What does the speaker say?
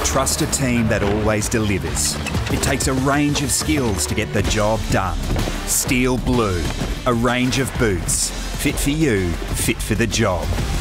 Trust a team that always delivers. It takes a range of skills to get the job done. Steel Blue, a range of boots. Fit for you, fit for the job.